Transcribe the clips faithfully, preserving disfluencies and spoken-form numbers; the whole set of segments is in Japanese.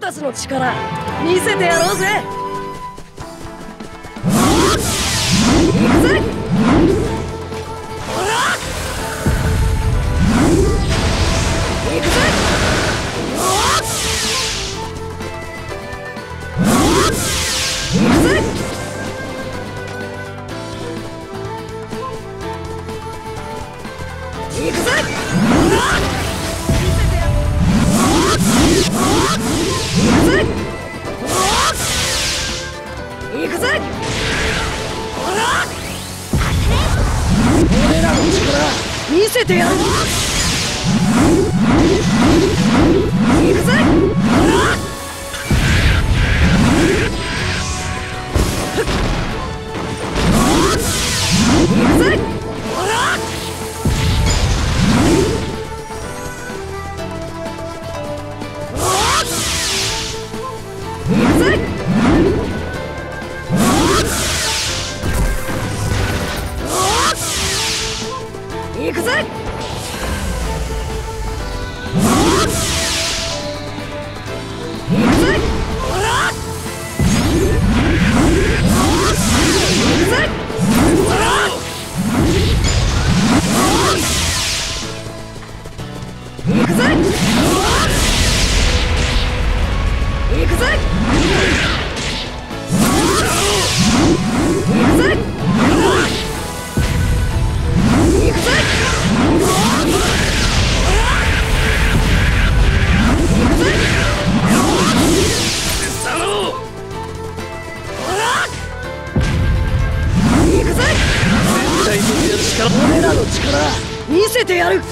たちの力見せてやろうぜ。行くぜ。ほら行くぜ。行くぜ。行くぜ。ほら行くぜ。ほら俺らの力見せてやる。行くぜ。ほら行くぜ。ほら行くぜ。行くぜ。行くぜ。ほら行くぜ。ほら行くぜ。行くぜ。行くぜ。行くぜ。俺らの力見せてやる。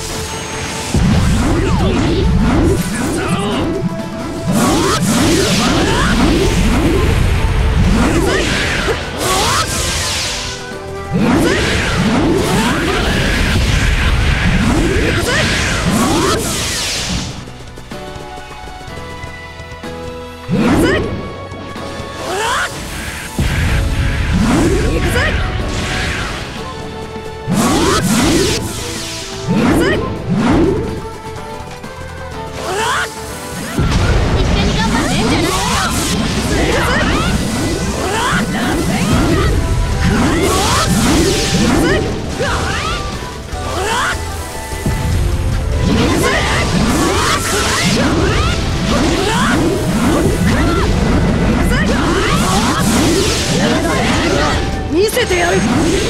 見せてやる。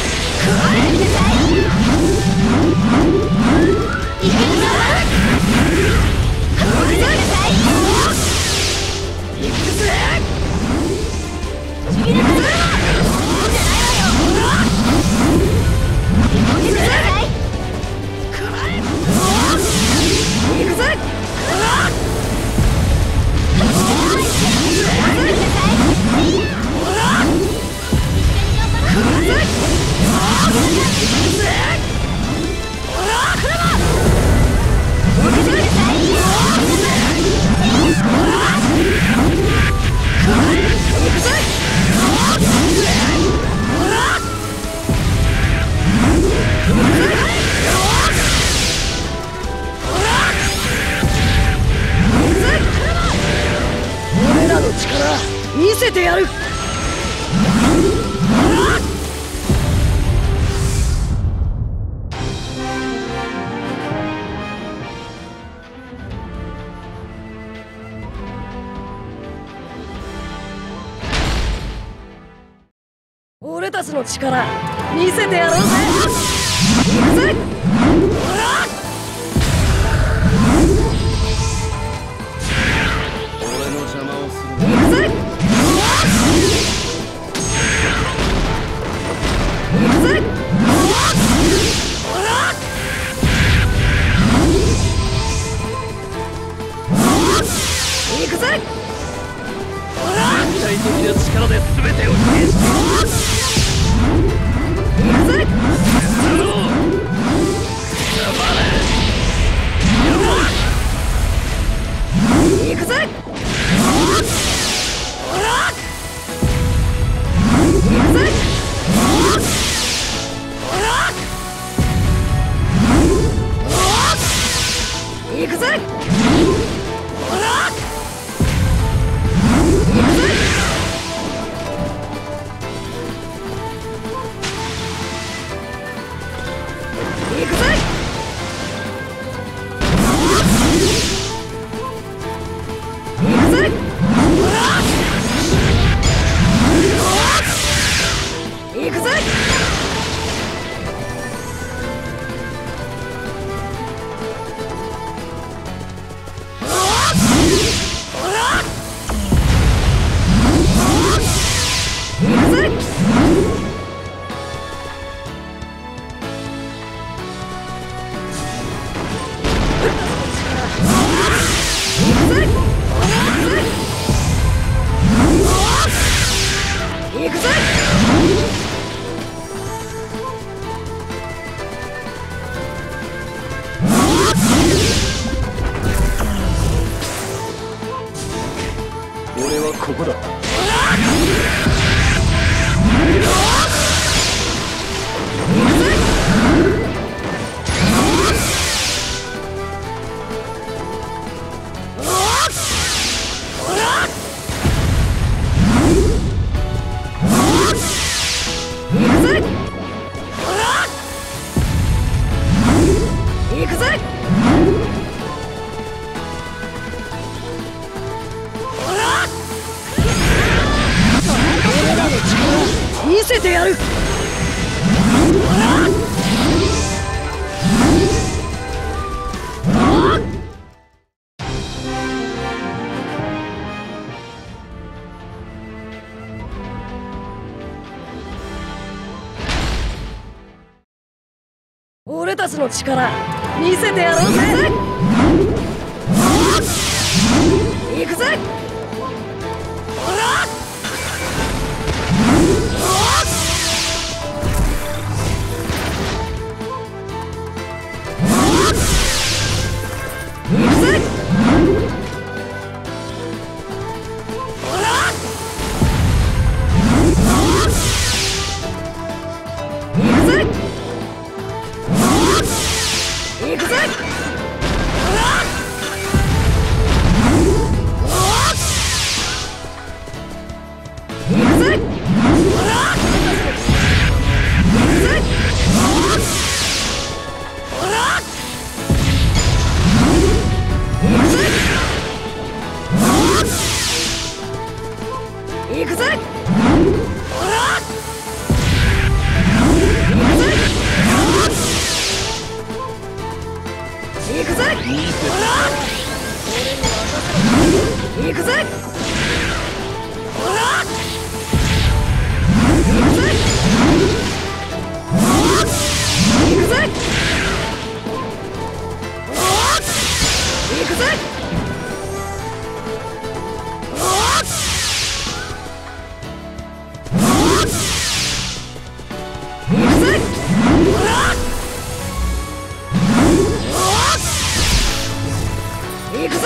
俺らの力見せてやる。俺たちの力見せてやろうぜ。行くぜ。ほら俺の邪魔をする。 行くぜ。行くぜ。ほら行くぜ。ほら絶対的な力で全てを消して行くぜ。行くぜ。ほら行くぜ。ほら行くぜ。ほらここだ。 行くぜ。俺らの力見せてやる。俺たちの力見せてやろうぜ。行くぜ。行くぜ。行くぜ。行くぜ。行くぜ。行くぜ。行くぜ。行くぜ。行くぜ。行くぜ。行くぜ。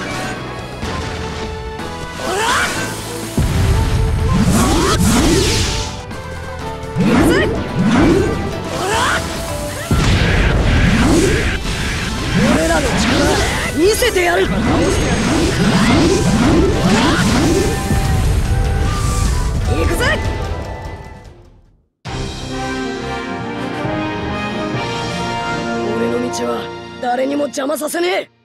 行くぜ。俺らの力見せてやる。行くぜ。俺の道は誰にも邪魔させねえ。